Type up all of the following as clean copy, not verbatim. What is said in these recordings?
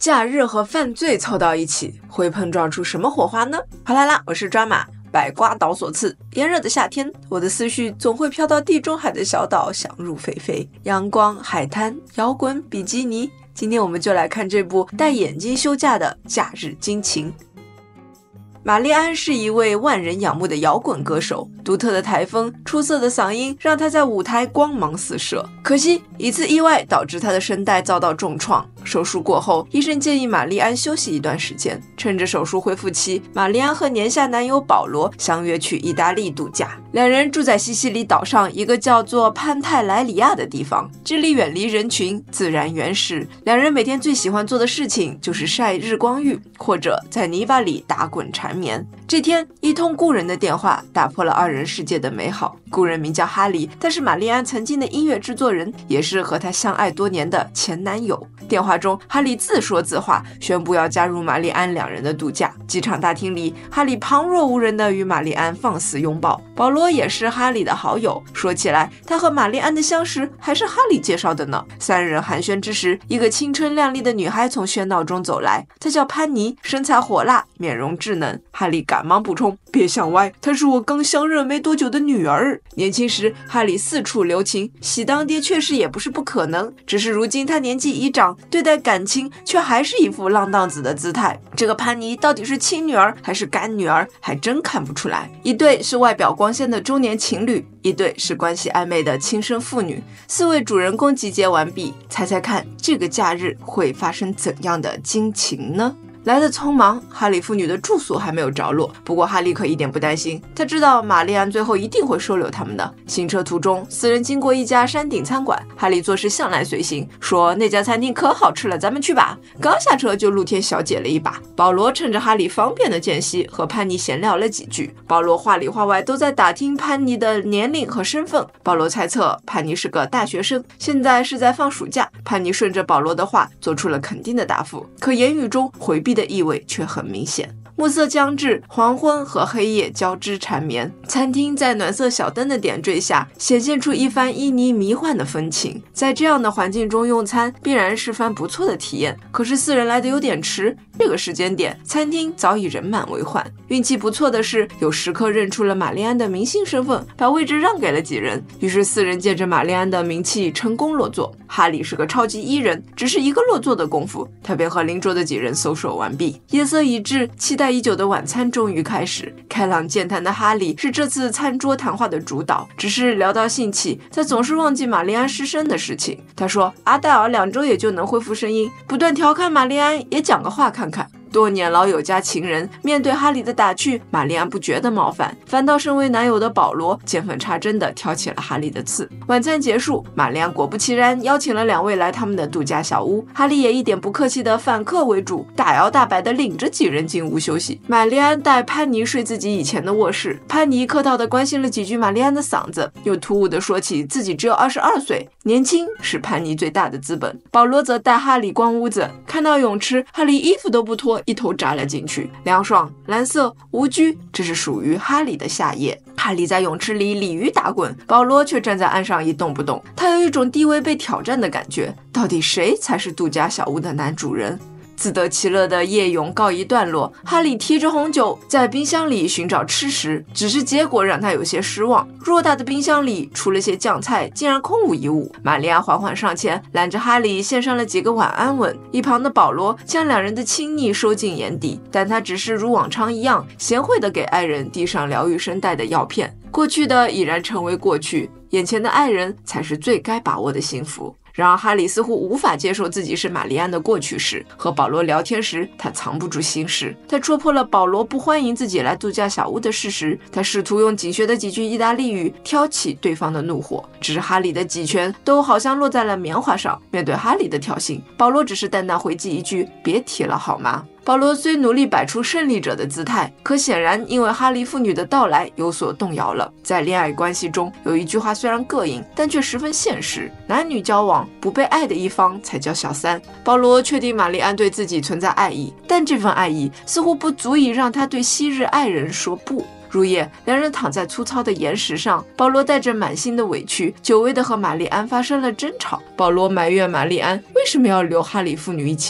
假日和犯罪凑到一起，会碰撞出什么火花呢？好啦啦，我是抓马，百瓜岛所赐。炎热的夏天，我的思绪总会飘到地中海的小岛，想入非非。阳光、海滩、摇滚、比基尼。今天我们就来看这部带眼睛休假的《假日惊情》。玛丽安是一位万人仰慕的摇滚歌手，独特的台风、出色的嗓音让她在舞台光芒四射。可惜一次意外导致她的声带遭到重创，手术过后，医生建议玛丽安休息一段时间。趁着手术恢复期，玛丽安和年下男友保罗相约去意大利度假。两人住在西西里岛上一个叫做潘泰莱里亚的地方，这里远离人群，自然原始。两人每天最喜欢做的事情就是晒日光浴，或者在泥巴里打滚缠绵。这天，一通故人的电话打破了二人世界的美好。故人名叫哈里，他是玛丽安曾经的音乐制作人，也是和她相爱多年的前男友。电话中，哈里自说自话，宣布要加入玛丽安两人的度假。机场大厅里，哈里旁若无人地与玛丽安放肆拥抱。保罗也是哈里的好友，说起来，他和玛丽安的相识还是哈里介绍的呢。三人寒暄之时，一个青春靓丽的女孩从喧闹中走来，她叫潘妮，身材火辣，面容稚嫩。哈里赶忙补充：“别想歪，她是我刚相认没多久的女儿。”年轻时，哈里四处留情，喜当爹确实也不是不可能，只是如今他年纪已长，对待感情却还是一副浪荡子的姿态。这个潘妮到底是亲女儿还是干女儿，还真看不出来。一对是外表光鲜的中年情侣，一对是关系暧昧的亲生父女。四位主人公集结完毕，猜猜看，这个假日会发生怎样的惊情呢？来得匆忙，哈里父女的住宿还没有着落。不过哈利可一点不担心，他知道玛丽安最后一定会收留他们的。行车途中，四人经过一家山顶餐馆，哈利做事向来随性，说那家餐厅可好吃了，咱们去吧。刚下车就露天小解了一把。保罗趁着哈利方便的间隙和潘妮闲聊了几句。保罗话里话外都在打听潘妮的年龄和身份。保罗猜测潘妮是个大学生，现在是在放暑假。潘妮顺着保罗的话做出了肯定的答复，可言语中回避的意味却很明显。暮色将至，黄昏和黑夜交织缠绵。餐厅在暖色小灯的点缀下，显现出一番旖旎迷幻的风情。在这样的环境中用餐，必然是番不错的体验。可是四人来得有点迟，这个时间点，餐厅早已人满为患。运气不错的是，有食客认出了玛丽安的明星身份，把位置让给了几人。于是四人借着玛丽安的名气成功落座。哈里是个超级伊人，只是一个落座的功夫，他便和邻桌的几人搜索完毕。夜色已至，期待已久的晚餐终于开始。开朗健谈的哈里是这次餐桌谈话的主导，只是聊到兴起，他总是忘记玛丽安失声的事情。他说阿黛尔2周也就能恢复声音，不断调侃玛丽安也讲个话看看。多年老友加情人，面对哈里的打趣，玛丽安不觉得冒犯，反倒身为男友的保罗见缝插针地挑起了哈里的刺。晚餐结束，玛丽安果不其然邀请了2位来他们的度假小屋，哈里也一点不客气的反客为主，大摇大摆地领着几人进屋休息。玛丽安带潘妮睡自己以前的卧室，潘妮客套地关心了几句玛丽安的嗓子，又突兀地说起自己只有22岁，年轻是潘妮最大的资本。保罗则带哈里逛屋子，看到泳池，哈里衣服都不脱，一头扎了进去，凉爽、蓝色、无拘，这是属于哈里的夏夜。哈里在泳池里鲤鱼打滚，保罗却站在岸上一动不动，他有一种地位被挑战的感觉。到底谁才是度假小屋的男主人？自得其乐的夜泳告一段落，哈里提着红酒在冰箱里寻找吃食，只是结果让他有些失望。偌大的冰箱里除了些酱菜，竟然空无一物。玛丽安缓缓上前，揽着哈里献上了几个晚安吻。一旁的保罗将两人的亲昵收进眼底，但他只是如往常一样贤惠地给爱人递上疗愈声带的药片。过去的已然成为过去，眼前的爱人才是最该把握的幸福。然而哈里似乎无法接受自己是玛丽安的过去式，和保罗聊天时他藏不住心事。他戳破了保罗不欢迎自己来度假小屋的事实，他试图用仅学的几句意大利语挑起对方的怒火，只是哈里的几拳都好像落在了棉花上。面对哈里的挑衅，保罗只是淡淡回击一句别提了好吗。保罗虽努力摆出胜利者的姿态，可显然因为哈利父女的到来有所动摇了。在恋爱关系中，有一句话虽然膈应，但却十分现实：男女交往，不被爱的一方才叫小三。保罗确定玛丽安对自己存在爱意，但这份爱意似乎不足以让他对昔日爱人说不。入夜，两人躺在粗糙的岩石上，保罗带着满心的委屈，久违地和玛丽安发生了争吵。保罗埋怨玛丽安为什么要留哈里父女一起住，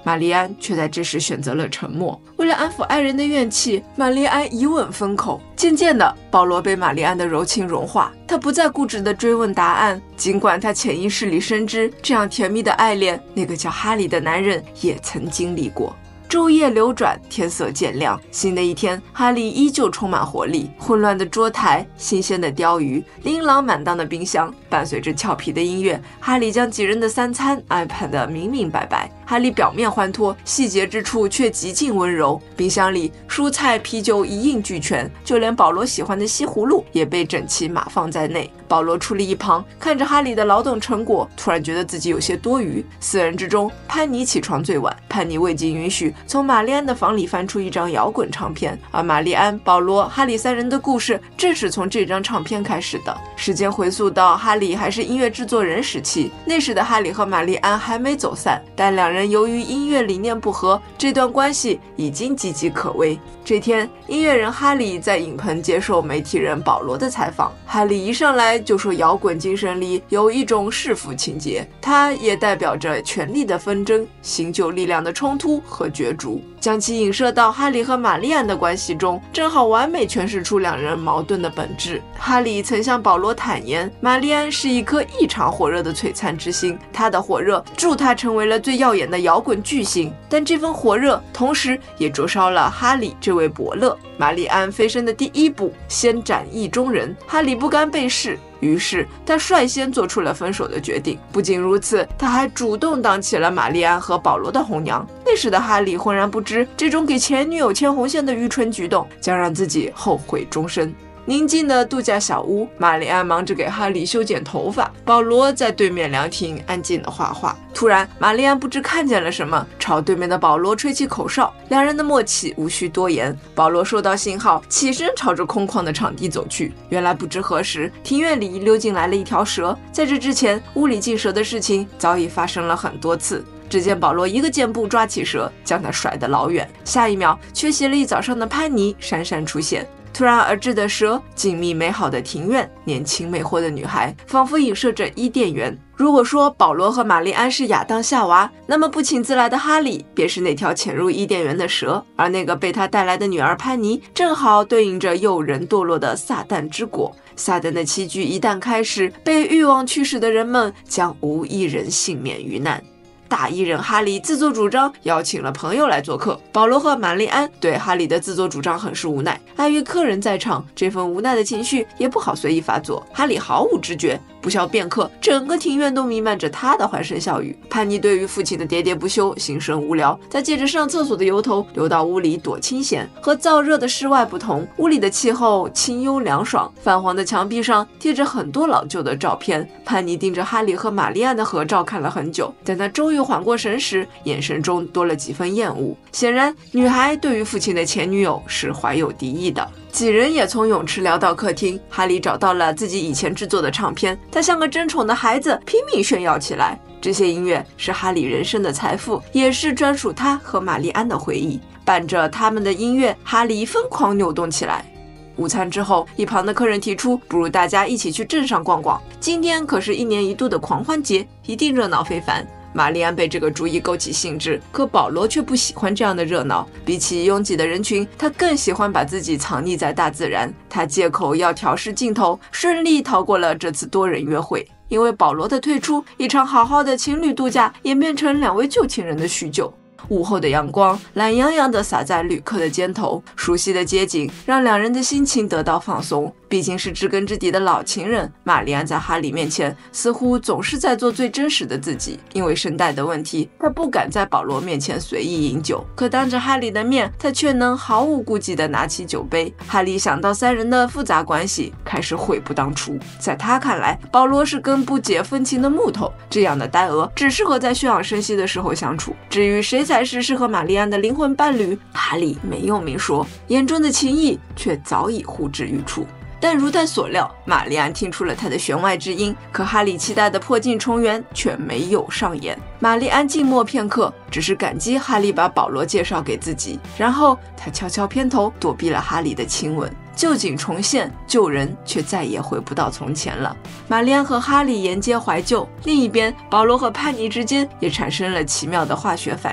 玛丽安却在这时选择了沉默。为了安抚爱人的怨气，玛丽安以吻封口。渐渐的，保罗被玛丽安的柔情融化，他不再固执地追问答案，尽管他潜意识里深知这样甜蜜的爱恋，那个叫哈利的男人也曾经历过。昼夜流转，天色渐亮。新的一天，哈利依旧充满活力。混乱的桌台，新鲜的鲷鱼，琳琅满当的冰箱，伴随着俏皮的音乐，哈利将几人的三餐安排得明明白白。哈利表面欢脱，细节之处却极尽温柔。冰箱里蔬菜、啤酒一应俱全，就连保罗喜欢的西葫芦也被整齐码放在内。保罗矗立一旁，看着哈利的劳动成果，突然觉得自己有些多余。四人之中，潘妮起床最晚，潘妮未经允许从玛丽安的房里翻出一张摇滚唱片，而玛丽安、保罗、哈利三人的故事正是从这张唱片开始的。时间回溯到哈利还是音乐制作人时期，那时的哈利和玛丽安还没走散，但两人由于音乐理念不合，这段关系已经岌岌可危。这天，音乐人哈利在影棚接受媒体人保罗的采访，哈利一上来就说摇滚精神里有一种弑父情节，它也代表着权力的纷争、新旧力量的冲突和角逐。将其影射到哈利和玛丽安的关系中，正好完美诠释出两人矛盾的本质。哈利曾向保罗坦言，玛丽安是一颗异常火热的璀璨之星，她的火热助她成为了最耀眼的摇滚巨星，但这份火热同时也灼烧了哈利这位伯乐。玛丽安飞升的第一步，先斩意中人，哈利不甘被弑，于是他率先做出了分手的决定。不仅如此，他还主动当起了玛丽安和保罗的红娘。那时的哈利浑然不知，这种给前女友牵红线的愚蠢举动将让自己后悔终身。宁静的度假小屋，玛丽安忙着给哈利修剪头发，保罗在对面凉亭安静的画画。突然，玛丽安不知看见了什么，朝对面的保罗吹起口哨，两人的默契无需多言。保罗收到信号，起身朝着空旷的场地走去。原来不知何时，庭院里溜进来了一条蛇。在这之前，屋里进蛇的事情早已发生了很多次。只见保罗一个箭步抓起蛇，将它甩得老远，下一秒，缺席了一早上的潘妮姗姗出现。突然而至的蛇，静谧美好的庭院，年轻魅惑的女孩，仿佛影射着伊甸园。如果说保罗和玛丽安是亚当夏娃，那么不请自来的哈利便是那条潜入伊甸园的蛇，而那个被他带来的女儿潘妮，正好对应着诱人堕落的撒旦之果。撒旦的棋局一旦开始，被欲望驱使的人们将无一人幸免于难。大艺人哈利自作主张邀请了朋友来做客，保罗和玛丽安对哈利的自作主张很是无奈，碍于客人在场，这份无奈的情绪也不好随意发作。哈利毫无知觉，不消片刻，整个庭院都弥漫着他的欢声笑语。潘妮对于父亲的喋喋不休心生无聊，他借着上厕所的由头溜到屋里躲清闲。和燥热的室外不同，屋里的气候清幽凉爽，泛黄的墙壁上贴着很多老旧的照片。潘妮盯着哈利和玛丽安的合照看了很久，等他终于缓过神时，眼神中多了几分厌恶。显然，女孩对于父亲的前女友是怀有敌意的。几人也从泳池聊到客厅，哈利找到了自己以前制作的唱片，他像个争宠的孩子，拼命炫耀起来。这些音乐是哈利人生的财富，也是专属他和玛丽安的回忆。伴着他们的音乐，哈利疯狂扭动起来。午餐之后，一旁的客人提出，不如大家一起去镇上逛逛，今天可是1年1度的狂欢节，一定热闹非凡。玛丽安被这个主意勾起兴致，可保罗却不喜欢这样的热闹。比起拥挤的人群，他更喜欢把自己藏匿在大自然。他借口要调试镜头，顺利逃过了这次多人约会。因为保罗的退出，一场好好的情侣度假演变成2位旧情人的叙旧。午后的阳光懒洋洋地洒在旅客的肩头，熟悉的街景让两人的心情得到放松。毕竟是知根知底的老情人，玛丽安在哈利面前似乎总是在做最真实的自己。因为声带的问题，她不敢在保罗面前随意饮酒，可当着哈利的面，她却能毫无顾忌地拿起酒杯。哈利想到3人的复杂关系，开始悔不当初。在他看来，保罗是根不解风情的木头，这样的呆鹅只适合在休养生息的时候相处。至于谁才是适合玛丽安的灵魂伴侣，哈利没有明说，眼中的情意却早已呼之欲出。但如他所料，玛丽安听出了他的弦外之音，可哈利期待的破镜重圆却没有上演。玛丽安静默片刻，只是感激哈利把保罗介绍给自己，然后他悄悄偏头躲避了哈利的亲吻。旧景重现，旧人却再也回不到从前了。玛丽安和哈利沿街怀旧，另一边，保罗和潘妮之间也产生了奇妙的化学反应。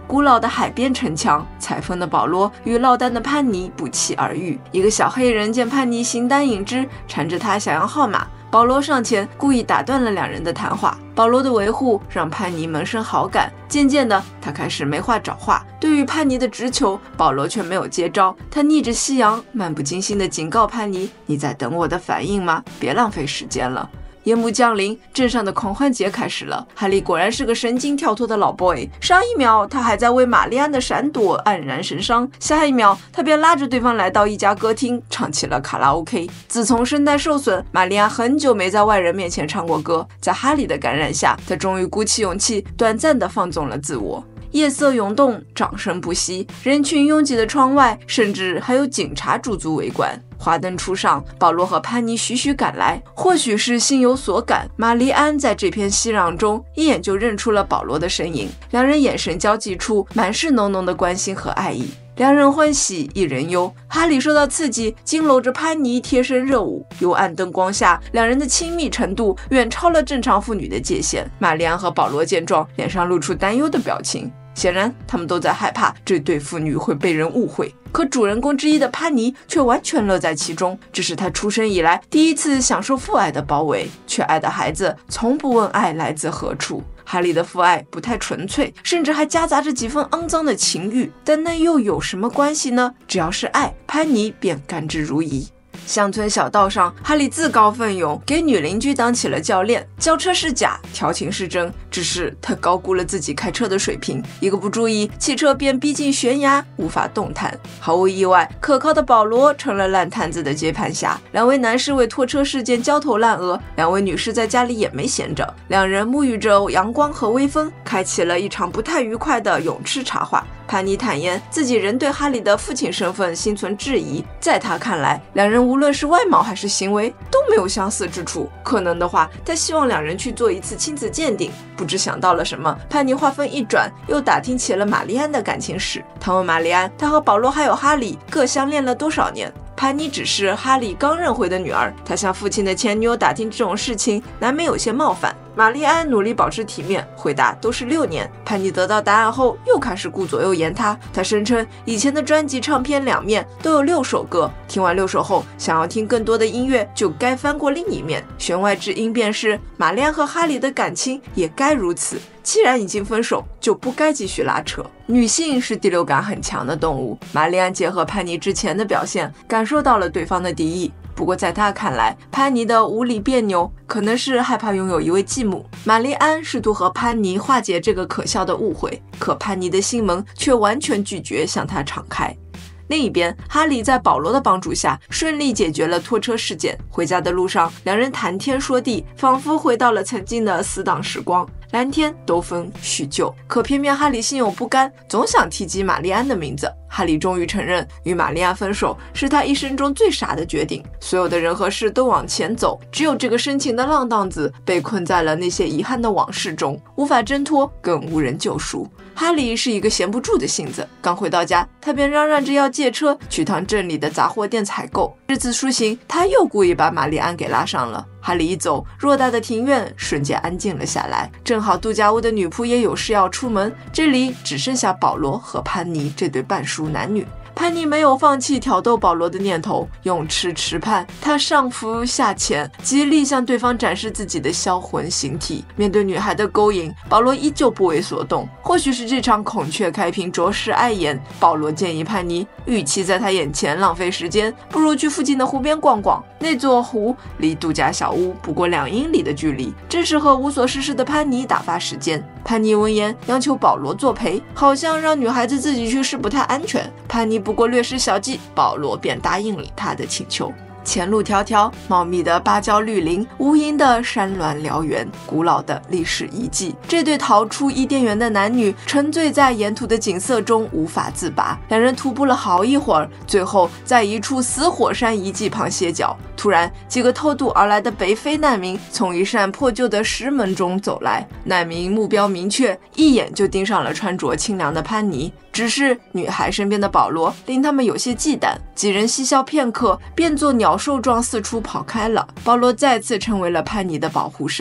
古老的海边城墙，采风的保罗与落单的潘妮不期而遇。一个小黑人见潘妮形单影只，缠着他想要号码。保罗上前故意打断了两人的谈话。保罗的维护让潘妮萌生好感，渐渐的，他开始没话找话。对于潘妮的直球，保罗却没有接招。他逆着夕阳，漫不经心地警告潘妮：“你在等我的反应吗？别浪费时间了。”夜幕降临，镇上的狂欢节开始了。哈利果然是个神经跳脱的老 boy。上一秒他还在为玛丽安的闪躲黯然神伤，下一秒他便拉着对方来到一家歌厅，唱起了卡拉 OK。自从声带受损，玛丽安很久没在外人面前唱过歌。在哈利的感染下，他终于鼓起勇气，短暂地放纵了自我。夜色涌动，掌声不息，人群拥挤的窗外，甚至还有警察驻足围观。华灯初上，保罗和潘妮徐徐赶来。或许是心有所感，玛丽安在这片熙攘中一眼就认出了保罗的身影，两人眼神交际处满是浓浓的关心和爱意。两人欢喜一人忧，哈利受到刺激，竟搂着潘妮贴身热舞。幽暗灯光下，两人的亲密程度远超了正常父女的界限。玛丽安和保罗见状，脸上露出担忧的表情。显然他们都在害怕这对父女会被人误会，可主人公之一的潘妮却完全乐在其中。这是她出生以来第一次享受父爱的包围，缺爱的孩子从不问爱来自何处。哈利的父爱不太纯粹，甚至还夹杂着几分肮脏的情欲，但那又有什么关系呢？只要是爱，潘妮便甘之如饴。乡村小道上，哈利自告奋勇给女邻居当起了教练，教车是假，调情是真，只是他高估了自己开车的水平，一个不注意，汽车便逼近悬崖，无法动弹。毫无意外，可靠的保罗成了烂摊子的接盘侠。两位男士为拖车事件焦头烂额，两位女士在家里也没闲着，两人沐浴着阳光和微风，开启了一场不太愉快的泳池茶话。潘妮坦言自己仍对哈利的父亲身份心存质疑，在他看来，两人无论是外貌还是行为都没有相似之处。可能的话，他希望两人去做一次亲子鉴定。不知想到了什么，潘妮话锋一转，又打听起了玛丽安的感情史。他问玛丽安，她和保罗还有哈利各相恋了多少年？潘妮只是哈利刚认回的女儿，她向父亲的前女友打听这种事情，难免有些冒犯。玛丽安努力保持体面，回答都是6年。潘妮得到答案后，又开始顾左右言他。他声称以前的专辑唱片两面都有6首歌，听完6首后，想要听更多的音乐，就该翻过另一面。弦外之音便是玛丽安和哈利的感情也该如此。既然已经分手，就不该继续拉扯。女性是第六感很强的动物，玛丽安结合潘妮之前的表现，感受到了对方的敌意。不过在他看来，潘妮的无理别扭可能是害怕拥有一位继母。玛丽安试图和潘妮化解这个可笑的误会，可潘妮的心门却完全拒绝向他敞开。另一边，哈利在保罗的帮助下顺利解决了拖车事件。回家的路上，两人谈天说地，仿佛回到了曾经的死党时光。蓝天兜风叙旧，可偏偏哈利心有不甘，总想提及玛丽安的名字。哈利终于承认，与玛丽安分手是他一生中最傻的决定。所有的人和事都往前走，只有这个深情的浪荡子被困在了那些遗憾的往事中，无法挣脱，更无人救赎。哈利是一个闲不住的性子，刚回到家，他便嚷嚷着要借车去趟镇里的杂货店采购。这次出行，他又故意把玛丽安给拉上了。哈利一走，偌大的庭院瞬间安静了下来。正好度假屋的女仆也有事要出门，这里只剩下保罗和潘妮这对半熟男女。潘妮没有放弃挑逗保罗的念头，泳池池畔，她上浮下潜，极力向对方展示自己的销魂形体。面对女孩的勾引，保罗依旧不为所动。或许是这场孔雀开屏着实碍眼，保罗建议潘妮，与其在他眼前浪费时间，不如去附近的湖边逛逛。那座湖离度假小屋不过2英里的距离，正适合无所事事的潘妮打发时间。潘妮闻言央求保罗作陪，好像让女孩子自己去是不太安全。潘妮不过略施小计，保罗便答应了他的请求。前路迢迢，茂密的芭蕉绿林，无垠的山峦辽原，古老的历史遗迹。这对逃出伊甸园的男女沉醉在沿途的景色中无法自拔，两人徒步了好一会儿，最后在一处死火山遗迹旁歇脚。突然，几个偷渡而来的北非难民从一扇破旧的石门中走来，难民目标明确，一眼就盯上了穿着清凉的潘妮。只是女孩身边的保罗令他们有些忌惮，几人嬉笑片刻，便作鸟兽状四处跑开了。保罗再次成为了潘妮的保护神。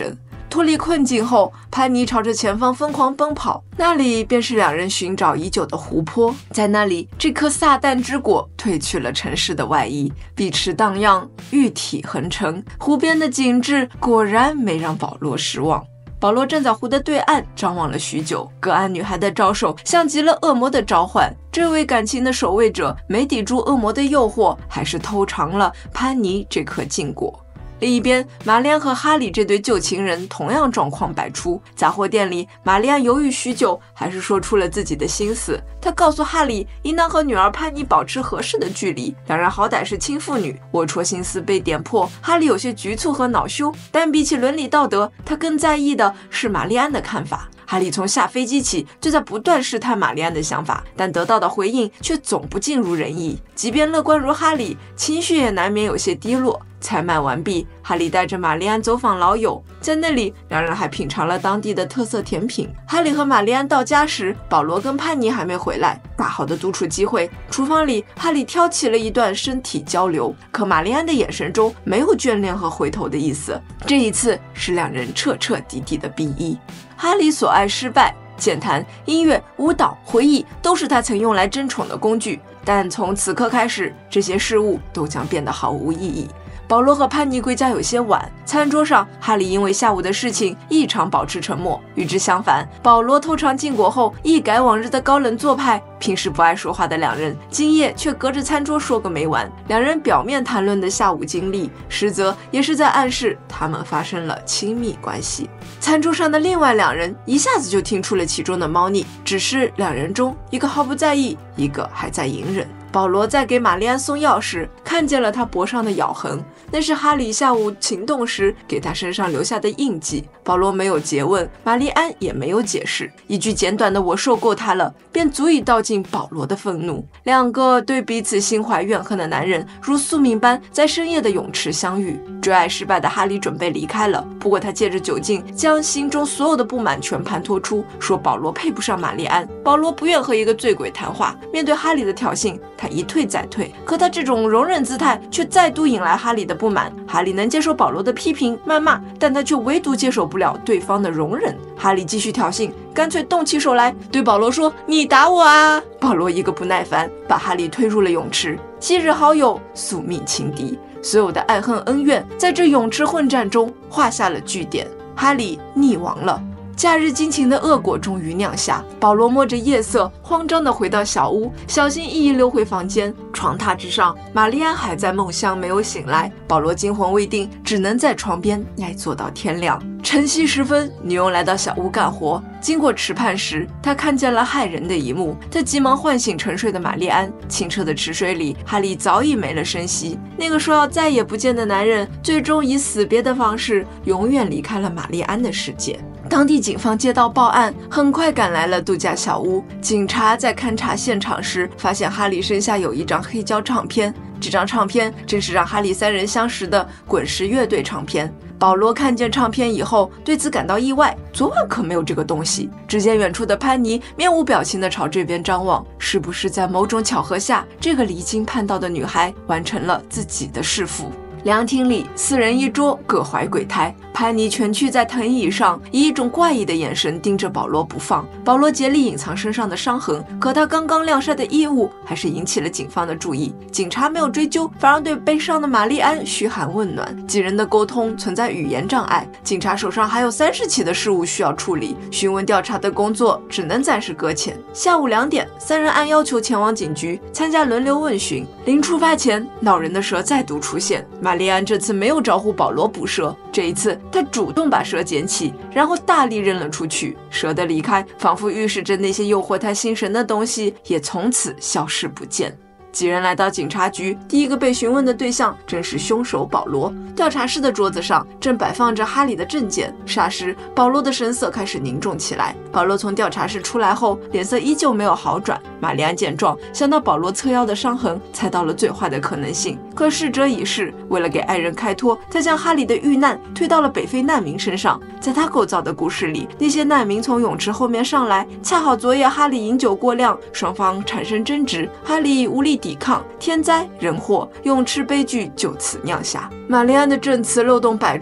脱离困境后，潘妮朝着前方疯狂奔跑，那里便是两人寻找已久的湖泊。在那里，这颗撒旦之果褪去了尘世的外衣，碧池荡漾，玉体横陈，湖边的景致果然没让保罗失望。保罗站在湖的对岸，张望了许久。隔岸女孩的招手像极了恶魔的召唤。这位感情的守卫者没抵住恶魔的诱惑，还是偷尝了潘妮这颗禁果。另一边，玛丽安和哈里这对旧情人同样状况百出。杂货店里，玛丽安犹豫许久，还是说出了自己的心思。她告诉哈里，应当和女儿潘妮保持合适的距离，两人好歹是亲父女。龌龊心思被点破，哈里有些局促和恼羞，但比起伦理道德，他更在意的是玛丽安的看法。哈里从下飞机起就在不断试探玛丽安的想法，但得到的回应却总不尽如人意。即便乐观如哈里，情绪也难免有些低落。采买完毕，哈里带着玛丽安走访老友，在那里，两人还品尝了当地的特色甜品。哈里和玛丽安到家时，保罗跟潘妮还没回来。大好的独处机会，厨房里，哈里挑起了一段身体交流，可玛丽安的眼神中没有眷恋和回头的意思。这一次是两人彻彻底底的B1。哈里所爱失败，健谈、音乐、舞蹈、回忆都是他曾用来争宠的工具，但从此刻开始，这些事物都将变得毫无意义。保罗和潘妮归家有些晚，餐桌上，哈里因为下午的事情异常保持沉默。与之相反，保罗偷尝禁果后，一改往日的高冷做派。平时不爱说话的两人，今夜却隔着餐桌说个没完。两人表面谈论的下午经历，实则也是在暗示他们发生了亲密关系。餐桌上的另外两人一下子就听出了其中的猫腻，只是两人中一个毫不在意，一个还在隐忍。保罗在给玛丽安送药时，看见了她脖上的咬痕，那是哈里下午情动时给她身上留下的印记。保罗没有诘问，玛丽安也没有解释，一句简短的"我受够他了"，便足以道尽保罗的愤怒。两个对彼此心怀怨恨的男人，如宿命般在深夜的泳池相遇。追爱失败的哈里准备离开了，不过他借着酒劲，将心中所有的不满全盘托出，说保罗配不上玛丽安。保罗不愿和一个醉鬼谈话，面对哈里的挑衅，他一退再退，可他这种容忍姿态却再度引来哈里的不满。哈里能接受保罗的批评谩骂，但他却唯独接受不了对方的容忍。哈里继续挑衅，干脆动起手来，对保罗说："你打我啊！"保罗一个不耐烦，把哈里推入了泳池。昔日好友，宿命情敌，所有的爱恨恩怨在这泳池混战中画下了句点。哈里溺亡了。假日惊情的恶果终于酿下，保罗摸着夜色，慌张地回到小屋，小心翼翼溜回房间。床榻之上，玛丽安还在梦乡没有醒来，保罗惊魂未定，只能在床边挨坐到天亮。晨曦时分，女佣来到小屋干活，经过池畔时，她看见了骇人的一幕，她急忙唤醒沉睡的玛丽安。清澈的池水里，哈利早已没了声息。那个说要再也不见的男人，最终以死别的方式，永远离开了玛丽安的世界。当地警方接到报案，很快赶来了度假小屋。警察在勘察现场时，发现哈利身下有一张黑胶唱片，这张唱片正是让哈利三人相识的滚石乐队唱片。保罗看见唱片以后，对此感到意外，昨晚可没有这个东西。只见远处的潘妮面无表情地朝这边张望，是不是在某种巧合下，这个离经叛道的女孩完成了自己的弑父？凉亭里，4人一桌，各怀鬼胎。潘妮蜷曲在藤椅上，以一种怪异的眼神盯着保罗不放。保罗竭力隐藏身上的伤痕，可他刚刚晾晒的衣物还是引起了警方的注意。警察没有追究，反而对悲伤的玛丽安嘘寒问暖。几人的沟通存在语言障碍，警察手上还有30起的事务需要处理，询问调查的工作只能暂时搁浅。下午2点，3人按要求前往警局参加轮流问询。临出发前，恼人的蛇再度出现。玛丽安这次没有招呼保罗捕蛇，这一次他主动把蛇捡起，然后大力扔了出去。蛇的离开仿佛预示着那些诱惑他心神的东西也从此消失不见。几人来到警察局，第一个被询问的对象正是凶手保罗。调查室的桌子上正摆放着哈里的证件，霎时保罗的神色开始凝重起来。保罗从调查室出来后，脸色依旧没有好转。玛丽安见状，想到保罗侧腰的伤痕，猜到了最坏的可能性。可事者已逝，为了给爱人开脱，他将哈里的遇难推到了北非难民身上。在他构造的故事里，那些难民从泳池后面上来，恰好昨夜哈里饮酒过量，双方产生争执，哈里无力抵抗，天灾人祸，泳池悲剧就此酿下。玛丽安的证词漏洞百出，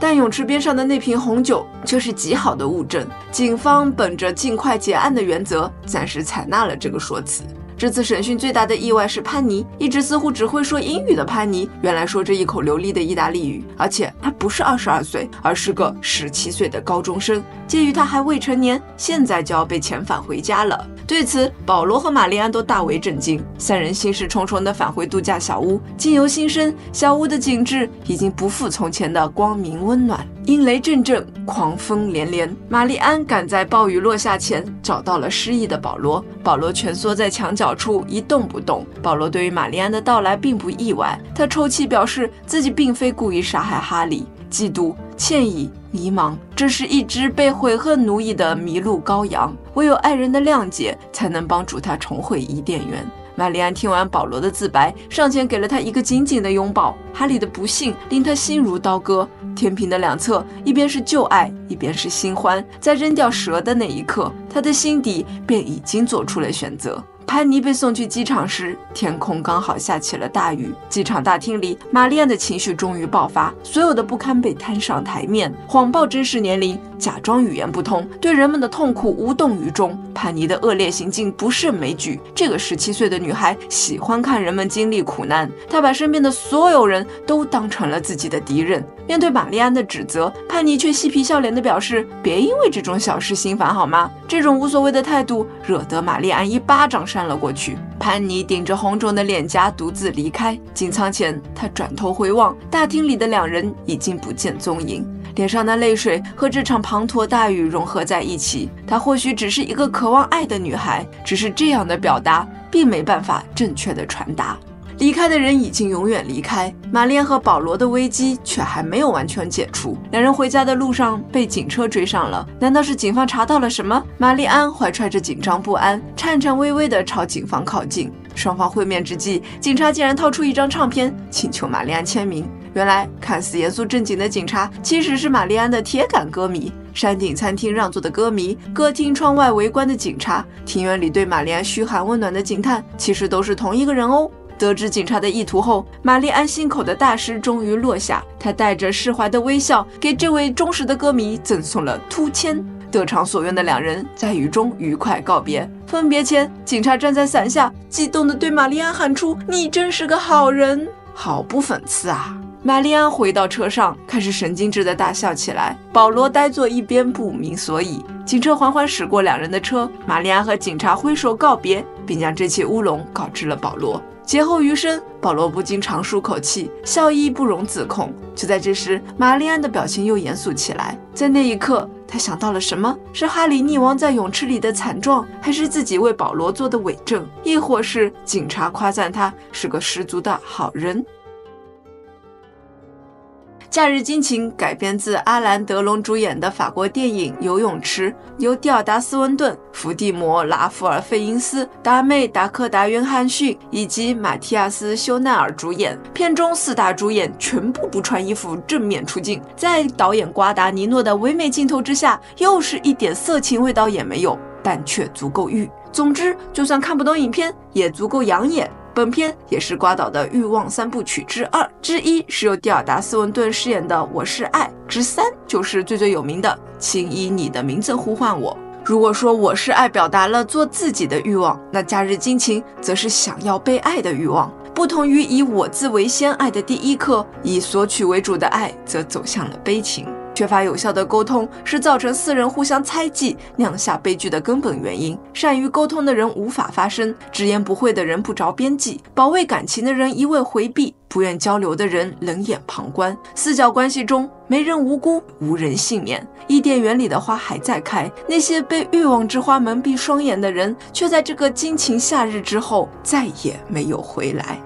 但泳池边上的那瓶红酒却是极好的物证。警方本着尽快结案的原则，暂时采纳了这个说辞。这次审讯最大的意外是潘妮，一直似乎只会说英语的潘妮，原来说着一口流利的意大利语，而且她不是22岁，而是个17岁的高中生。鉴于她还未成年，现在就要被遣返回家了。对此，保罗和玛丽安都大为震惊，三人心事重重地返回度假小屋。境由心生，小屋的景致已经不复从前的光明温暖，阴雷阵阵，狂风连连。玛丽安赶在暴雨落下前找到了失忆的保罗，保罗蜷缩在墙角处一动不动。保罗对于玛丽安的到来并不意外，他抽泣表示自己并非故意杀害哈利。嫉妒、歉意、迷茫，这是一只被悔恨奴役的迷路羔羊，唯有爱人的谅解才能帮助他重回伊甸园。玛丽安听完保罗的自白，上前给了他一个紧紧的拥抱。哈利的不幸令他心如刀割，天平的两侧，一边是旧爱，一边是新欢。在扔掉蛇的那一刻，他的心底便已经做出了选择。潘妮被送去机场时，天空刚好下起了大雨。机场大厅里，玛丽安的情绪终于爆发，所有的不堪被摊上台面，谎报真实年龄，假装语言不通，对人们的痛苦无动于衷。潘妮的恶劣行径不胜枚举。这个17岁的女孩喜欢看人们经历苦难，她把身边的所有人都当成了自己的敌人。面对玛丽安的指责，潘妮却嬉皮笑脸地表示：“别因为这种小事心烦好吗？”这种无所谓的态度惹得玛丽安一巴掌扇了过去。潘妮顶着红肿的脸颊独自离开。进舱前，她转头回望，大厅里的两人已经不见踪影。脸上的泪水和这场滂沱大雨融合在一起。她或许只是一个渴望爱的女孩，只是这样的表达并没办法正确的传达。离开的人已经永远离开，玛丽安和保罗的危机却还没有完全解除。两人回家的路上被警车追上了，难道是警方查到了什么？玛丽安怀揣着紧张不安，颤颤巍巍地朝警方靠近。双方会面之际，警察竟然掏出一张唱片，请求玛丽安签名。原来看似严肃正经的警察，其实是玛丽安的铁杆歌迷。山顶餐厅让座的歌迷，歌厅窗外围观的警察，庭院里对玛丽安嘘寒问暖的警探，其实都是同一个人哦。得知警察的意图后，玛丽安心口的大石终于落下。她带着释怀的微笑，给这位忠实的歌迷赠送了突签。得偿所愿的两人在雨中愉快告别。分别前，警察站在伞下，激动地对玛丽安喊出：“你真是个好人！”好不讽刺啊！玛丽安回到车上，开始神经质地大笑起来。保罗呆坐一边，不明所以。警车缓缓驶过两人的车，玛丽安和警察挥手告别，并将这起乌龙告知了保罗。劫后余生，保罗不禁长舒口气，笑意不容自控。就在这时，玛丽安的表情又严肃起来。在那一刻，他想到了什么？是哈利溺亡在泳池里的惨状，还是自己为保罗做的伪证，亦或是警察夸赞他是个十足的好人？《假日惊情》改编自阿兰·德龙主演的法国电影《游泳池》，由蒂尔达·斯温顿、伏地魔·拉夫尔·费因斯、达妹·达克达·约翰逊以及马蒂亚斯·休奈尔主演。片中4大主演全部不穿衣服正面出镜，在导演瓜达尼诺的唯美镜头之下，又是一点色情味道也没有，但却足够欲。总之，就算看不懂影片，也足够养眼。本片也是瓜导的欲望3部曲之2，之一是由蒂尔达·斯文顿饰演的《我是爱》，之3就是最有名的《请以你的名字呼唤我》。如果说《我是爱》表达了做自己的欲望，那《假日惊情》则是想要被爱的欲望。不同于以我自为先爱的第一课，以索取为主的爱则走向了悲情。缺乏有效的沟通是造成4人互相猜忌、酿下悲剧的根本原因。善于沟通的人无法发声，直言不讳的人不着边际，保卫感情的人一味回避，不愿交流的人冷眼旁观。4角关系中，没人无辜，无人幸免。伊甸园里的花还在开，那些被欲望之花蒙蔽双眼的人，却在这个惊情夏日之后再也没有回来。